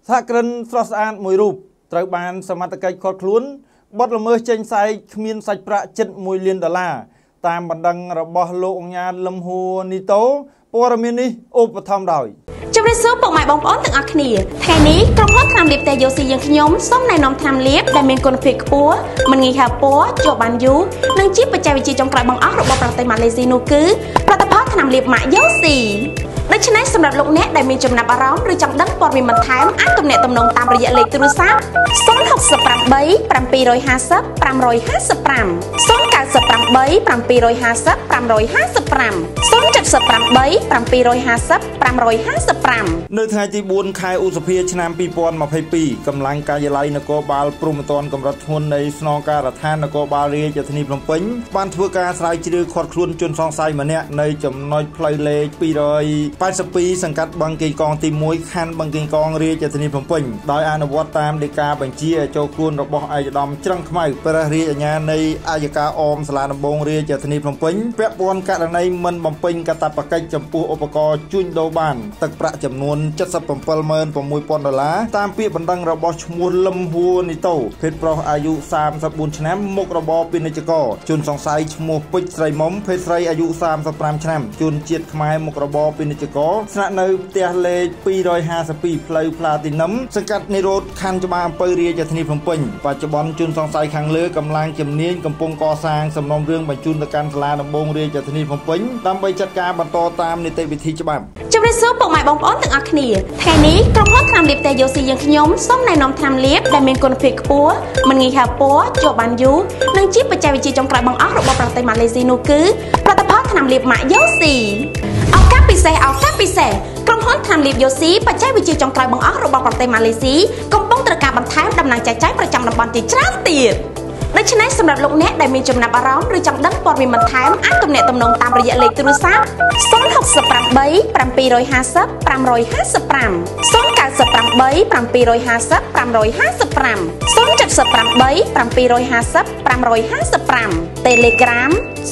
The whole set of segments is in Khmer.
សហគ្រិនស្រស់ស្អាតមួយរូបត្រូវបានសមត្ថកិច្ចឃាត់ខ្លួនបទល្មើសចេញផ្សាយគ្មានសាច់ប្រាក់ជិត$1 លានតាមបណ្ដឹងរបស់លោកអង្ញាតលឹមហួរនីតូព័ត៌មាននេះឧបត្ថម្ភដោយជម្រាបសួរពុកម៉ែបងប្អូនទាំងអស់គ្នាថ្ងៃនេះក្រុមហ៊ុនថ្នាំលាបតេយូស៊ីយើងខ្ញុំសូមណែនាំថ្នាំលាបដែលមានគុណភាពខ្ពស់មិនងាយហើរពណ៌ជាប់បានយូរនិងជាបច្ចេកវិទ្យាចុងក្រោយបង្អស់របស់ប្រទេសម៉ាឡេស៊ីនោះគឺផលិតផលថ្នាំលាបម៉ាក់យូស៊ីដូច្នេះសម្រាប់លោកអ្នកដែលមានចំណាប់អារម្មណ៍ឬចង់ដឹងព័ត៌មានបន្ថែមអាចទំនាក់ទំនងតាមរយៈលេខទូរស័ព្ទ068 750 555 098 750 555 078 750 555នៅថ្ងៃទី4ខែឧសភាឆ្នាំ2022កម្លាំងការិយាល័យនគរបាលព្រំប្រទានកម្រិតធ្ងន់នៃស្នងការដ្ឋាននគរបាលរាជធានីភ្នំពេញបានធ្វើការស្រាវជ្រាវឃាត់ខ្លួនជនសង្ស័យម្នាក់នៅចំណុចផ្លូវលេខ282សង្កាត់បឹងកេងកងទី1ខណ្ឌបឹងកេងកងរាជធានីភ្នំពេញដោយអនុវត្តតាមដីកាបញ្ជាឲ្យចូលខ្លួនរបស់ឯកឧត្តមច្រឹងខ្មៅព្រះរាជអាជ្ញានៃអัยការអមសាលាដំបងរាជធានីភ្នំពេញពាក់ព័ន្ធករណីមិនបំពេញកាតព្វកិច្ចចំពោះឧបករណ៍ជួញដូរបានទឹកប្រាក់ចំនួន$77,600តាមពាក្យបណ្ដឹងរបស់ឈ្មោះលឹមហួរនីតូភេទប្រុសអាយុ34ឆ្នាំមុខរបរពាណិជ្ជករជនសង្ស័យឈ្មោះពេជ្រស្រីមុំភេទស្រីអាយុ35ឆ្នាំជនជាតិខ្មែរមុខរបរពាណិជ្ជករស្នាក់នៅផ្ទះលេខ252ផ្លូវផ្លាទីនឹមសង្កាត់និរោធខណ្ឌច្បារអំពៅរាជធានីភ្នំពេញបច្ចុប្បន្នជនសង្ស័យខាងលើកម្លាំងជំនាញកំពុងកសាងសំណុំរឿងបញ្ជូនទៅកាន់សាលាដំបងរាជធានីភ្នំពេញដើម្បីចាត់ការបន្តតាមនីតិវិធីច្បាប់ជម្រាបសួរពុកម៉ែបងប្អូនទាំងអស់គ្នាថ្ងៃនេះក្រុមហ៊ុនថ្នាំលាបតេយូស៊ីយើងខ្ញុំសូមណែនាំថ្នាំលាបដែលមានគុណភាពខ្ពស់មិនងាយហើរពណ៌ជាប់បានយូរនិងជាបច្ចេកវិទ្យាចុងក្រោយបង្អស់របស់ប្រទេសម៉ាឡេស៊ីនោះគឺផលិតផលថ្នាំលាបម៉ាក់យូស៊ីឱកាសពិសេសក្រុមហ៊ុនថ្នាំលាបយូស៊ីបច្ចេកវិទ្យាចុងក្រោយបង្អស់របស់ប្រទេសម៉ាឡេស៊ីកំពុងត្រូវការបន្ថែមដំណើរចែកចាយប្រចាំតំបន់ជាច្រើនទៀតដូច្នេះសម្រាប់លោកអ្នកដែលមានចំណាប់អារម្មណ៍ឬចង់ដឹងព័ត៌មានបន្ថែមអាចទំនាក់ទំនងតាមរយៈលេខទូរស័ព្ទ068 750 555 098 750 555 078 750 555 Telegram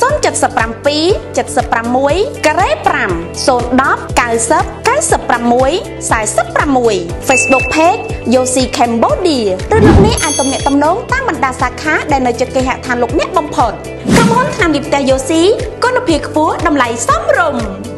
077 76 ការ៉េ5 010 90 96 46 Facebook Page Yosi Cambodia ឬលោកអ្នកអាចទំនាក់ទំនងតាមបណ្ដាសាខាដែលនៅជិតគេហដ្ឋានលោកអ្នកបំផុតក្រុមហ៊ុនថ្នាំលាបតេយូស៊ីគុណភាពខ្ពស់តម្លៃសមរម្យ